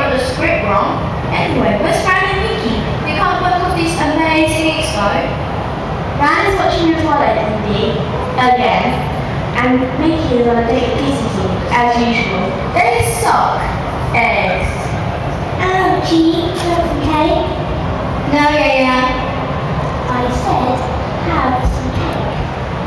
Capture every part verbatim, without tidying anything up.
got the script wrong. Anyway, where's Fran and Mickey? They can't work off this amazing expo. Fran is watching the Twilight D V D again, and Mickey is on a date with Kissy as usual. They suck. Eggs. Oh, gee, some cake? No, yeah, yeah. I said, have some cake.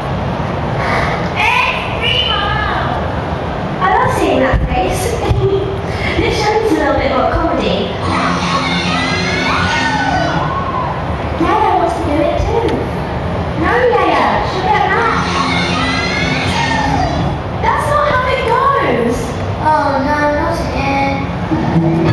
I love seeing that face. This shows a little bit more comedy. Yaya wants to do it too. No, Yaya, she'll get mad. That's not how it goes. Oh no, not again.